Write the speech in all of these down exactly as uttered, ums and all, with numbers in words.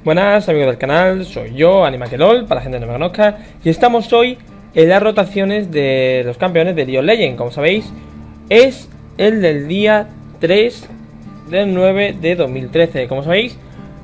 Buenas amigos del canal, soy yo, Animakelol, para la gente que no me conozca, y estamos hoy en las rotaciones de los campeones de League of Legends. Como sabéis, es el del día tres del nueve de dos mil trece. Como sabéis,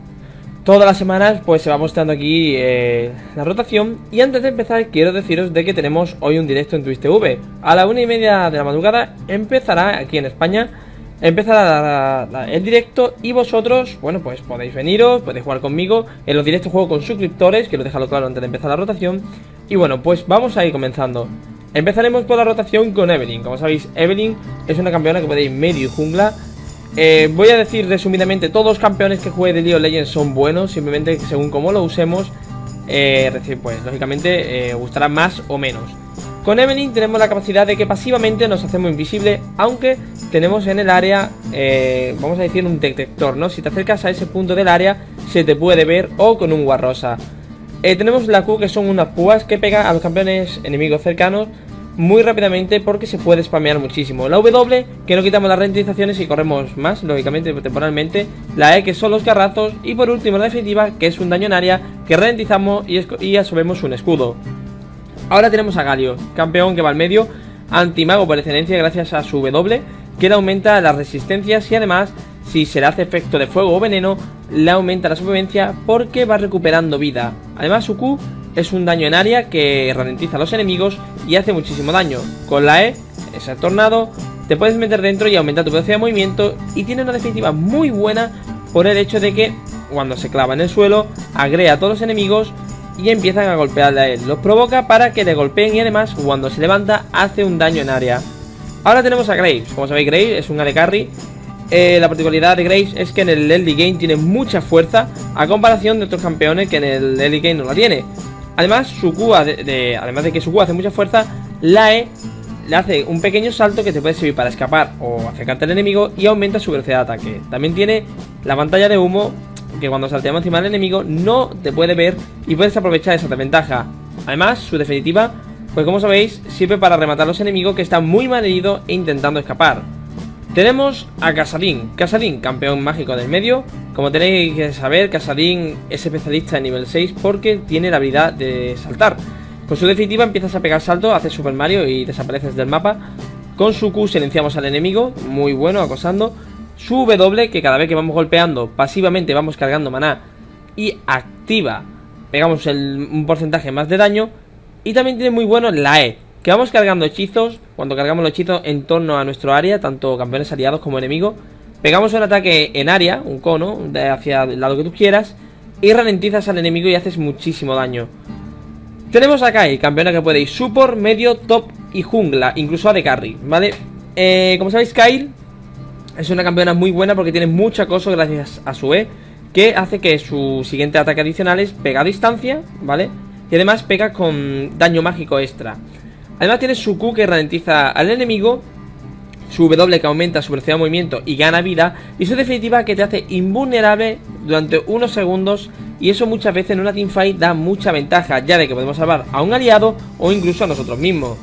todas las semanas pues se va mostrando aquí eh, la rotación. Y antes de empezar quiero deciros de que tenemos hoy un directo en Twitch T V. A la una y media de la madrugada empezará aquí en España. Empezará la, la, el directo y vosotros, bueno, pues podéis veniros, podéis jugar conmigo. En los directos juego con suscriptores, quiero dejarlo claro antes de empezar la rotación. Y bueno, pues vamos a ir comenzando. Empezaremos por la rotación con Evelynn. Como sabéis, Evelynn es una campeona que puede ir medio y jungla. eh, Voy a decir resumidamente, todos los campeones que juegue de League of Legends son buenos. Simplemente según cómo lo usemos, eh, pues lógicamente eh, gustará más o menos. Con Evelynn tenemos la capacidad de que pasivamente nos hacemos invisible, aunque tenemos en el área, eh, vamos a decir, un detector, ¿no? Si te acercas a ese punto del área, se te puede ver, o con un guarrosa. Eh, tenemos la Q, que son unas púas que pega a los campeones enemigos cercanos muy rápidamente porque se puede spamear muchísimo. La W, que no quitamos las ralentizaciones y corremos más, lógicamente, temporalmente. La E, que son los carrazos. Y por último, la definitiva, que es un daño en área que ralentizamos y, y absorbemos un escudo. Ahora tenemos a Galio, campeón que va al medio, antimago por excelencia gracias a su W, que le aumenta las resistencias y además, si se le hace efecto de fuego o veneno, le aumenta la supervivencia porque va recuperando vida. Además, su Q es un daño en área que ralentiza a los enemigos y hace muchísimo daño. Con la E, es el tornado, te puedes meter dentro y aumenta tu velocidad de movimiento, y tiene una definitiva muy buena por el hecho de que cuando se clava en el suelo, agrega a todos los enemigos y empiezan a golpearle a él. Los provoca para que le golpeen y además cuando se levanta hace un daño en área. Ahora tenemos a Graves. Como sabéis, Graves es un A D Carry. eh, La particularidad de Graves es que en el early game tiene mucha fuerza a comparación de otros campeones que en el early game no la tiene. Además, su Q, de, de, además de que su Q hace mucha fuerza, la E le hace un pequeño salto que te puede servir para escapar o acercarte al enemigo y aumenta su velocidad de ataque. También tiene la pantalla de humo, que cuando salteamos encima del enemigo no te puede ver y puedes aprovechar esa desventaja. Además, su definitiva, pues como sabéis, sirve para rematar a los enemigos que están muy mal heridos e intentando escapar. Tenemos a Kassadin. Kassadin, campeón mágico del medio. Como tenéis que saber, Kassadin es especialista en nivel seis porque tiene la habilidad de saltar. Con su definitiva empiezas a pegar salto, haces Super Mario y desapareces del mapa. Con su Q silenciamos al enemigo, muy bueno, acosando. Su W, que cada vez que vamos golpeando pasivamente vamos cargando maná y activa, pegamos el, un porcentaje más de daño. Y también tiene muy bueno la E, que vamos cargando hechizos. Cuando cargamos los hechizos en torno a nuestro área, tanto campeones aliados como enemigos, pegamos un ataque en área, un cono, de hacia el lado que tú quieras, y ralentizas al enemigo y haces muchísimo daño. Tenemos a Kai, campeona que puede ir support, medio, top y jungla, incluso A D Carry, ¿vale? Eh, como sabéis, Kai es una campeona muy buena porque tiene mucho acoso gracias a su E, que hace que su siguiente ataque adicional es pega a distancia, ¿vale? Y además pega con daño mágico extra. Además tiene su Q, que ralentiza al enemigo, su W, que aumenta su velocidad de movimiento y gana vida, y su definitiva, que te hace invulnerable durante unos segundos. Y eso muchas veces en una teamfight da mucha ventaja, ya de que podemos salvar a un aliado o incluso a nosotros mismos.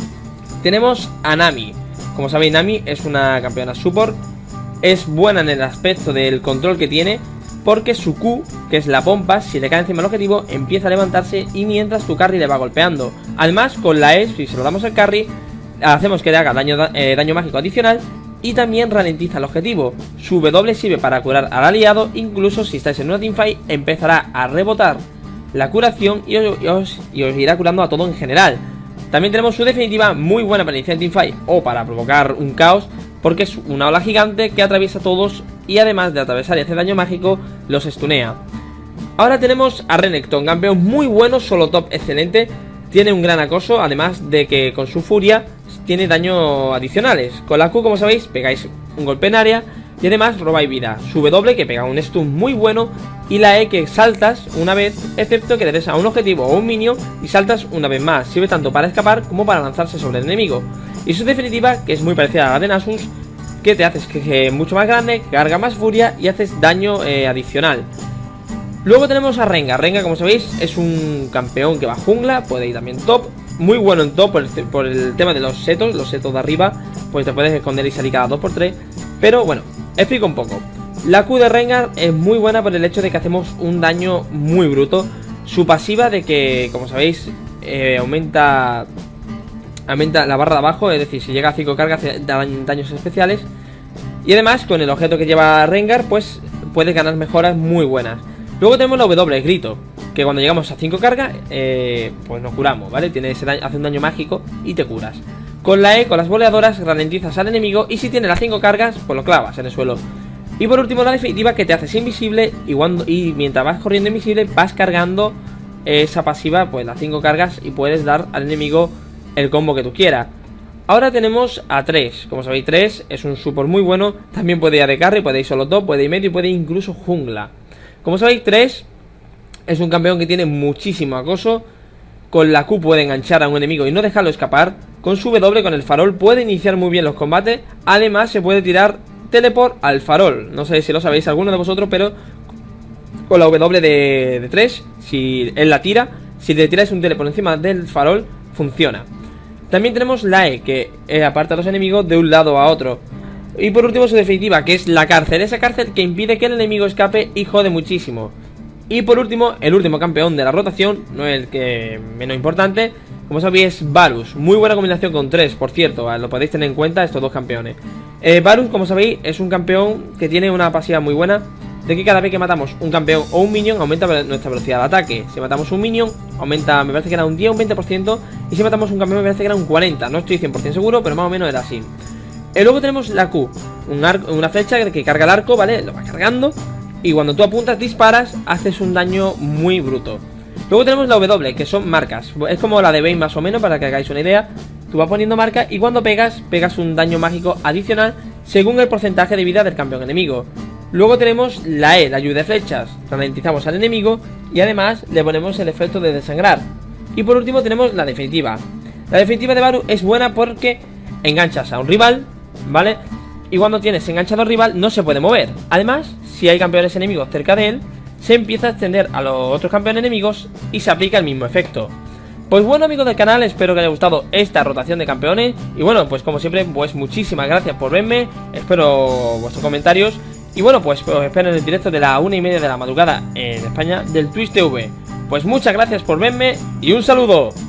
Tenemos a Nami. Como sabéis, Nami es una campeona support. Es buena en el aspecto del control que tiene, porque su Q, que es la pompa, si le cae encima el objetivo, empieza a levantarse y mientras tu carry le va golpeando. Además, con la E, si se lo damos al carry, hacemos que le haga daño, eh, daño mágico adicional y también ralentiza el objetivo. Su W sirve para curar al aliado, incluso si estáis en una teamfight, empezará a rebotar la curación y os, y os, y os irá curando a todo en general. También tenemos su definitiva, muy buena para iniciar teamfight o para provocar un caos, porque es una ola gigante que atraviesa a todos y además de atravesar y hacer daño mágico, los stunea. Ahora tenemos a Renekton, campeón muy bueno, solo top excelente. Tiene un gran acoso, además de que con su furia tiene daño adicionales. Con la Q, como sabéis, pegáis un golpe en área y además robáis vida. Su W, que pega un stun muy bueno, y la E, que saltas una vez, excepto que le des a un objetivo o un minion y saltas una vez más. Sirve tanto para escapar como para lanzarse sobre el enemigo. Y su definitiva, que es muy parecida a la de Nasus, que te haces que, que mucho más grande, carga más furia y haces daño eh, adicional. Luego tenemos a Rengar. Rengar, como sabéis, es un campeón que va jungla, puede ir también top. Muy bueno en top por el, por el tema de los setos. Los setos de arriba, pues te puedes esconder y salir cada dos por tres. Pero bueno, explico un poco. La Q de Rengar es muy buena por el hecho de que hacemos un daño muy bruto. Su pasiva de que, como sabéis, eh, aumenta aumenta la barra de abajo, es decir, si llega a cinco cargas da daños especiales. Y además, con el objeto que lleva Rengar, pues puedes ganar mejoras muy buenas. Luego tenemos la W, grito, que cuando llegamos a cinco cargas, eh, pues nos curamos, ¿vale? Tiene ese daño, hace un daño mágico y te curas. Con la E, con las boleadoras, ralentizas al enemigo y si tiene las cinco cargas, pues lo clavas en el suelo. Y por último la definitiva, que te haces invisible y, cuando, y mientras vas corriendo invisible vas cargando esa pasiva, pues las cinco cargas, y puedes dar al enemigo el combo que tú quieras. Ahora tenemos a tres, como sabéis tres es un support muy bueno, también puede ir a de carry, puede ir solo top, puede ir medio y puede ir incluso jungla. Como sabéis tres es un campeón que tiene muchísimo acoso. Con la Q puede enganchar a un enemigo y no dejarlo escapar. Con su W, con el farol, puede iniciar muy bien los combates. Además se puede tirar teleport al farol. No sé si lo sabéis alguno de vosotros, pero con la W de, de tres, si él la tira, si le tiráis un teleport encima del farol, funciona. También tenemos la E, que eh, aparta a los enemigos de un lado a otro. Y por último su definitiva, que es la cárcel. Esa cárcel que impide que el enemigo escape y jode muchísimo. Y por último, el último campeón de la rotación, no el que menos importante, como sabéis, es Varus. Muy buena combinación con tres, por cierto, lo podéis tener en cuenta estos dos campeones. eh, Varus, como sabéis, es un campeón que tiene una pasiva muy buena, de que cada vez que matamos un campeón o un minion aumenta nuestra velocidad de ataque. Si matamos un minion aumenta, me parece que era un diez o un veinte por ciento, y si matamos un campeón me parece que era un cuarenta por ciento. No estoy cien por ciento seguro, pero más o menos era así. Y luego tenemos la Q, un arco, una flecha que carga el arco, ¿vale? Lo va cargando, y cuando tú apuntas, disparas, haces un daño muy bruto. Luego tenemos la W, que son marcas. Es como la de Vayne más o menos, para que hagáis una idea. Tú vas poniendo marcas y cuando pegas, pegas un daño mágico adicional según el porcentaje de vida del campeón enemigo. Luego tenemos la E, la lluvia de flechas. Ralentizamos al enemigo y además le ponemos el efecto de desangrar. Y por último tenemos la definitiva. La definitiva de Varus es buena porque enganchas a un rival, ¿vale? Y cuando tienes enganchado al rival no se puede mover. Además, si hay campeones enemigos cerca de él, se empieza a extender a los otros campeones enemigos y se aplica el mismo efecto. Pues bueno, amigos del canal, espero que haya gustado esta rotación de campeones. Y bueno, pues como siempre, pues muchísimas gracias por verme. Espero vuestros comentarios. Y bueno, pues os espero en el directo de la una y media de la madrugada en España del Twitch T V. Pues muchas gracias por verme y un saludo.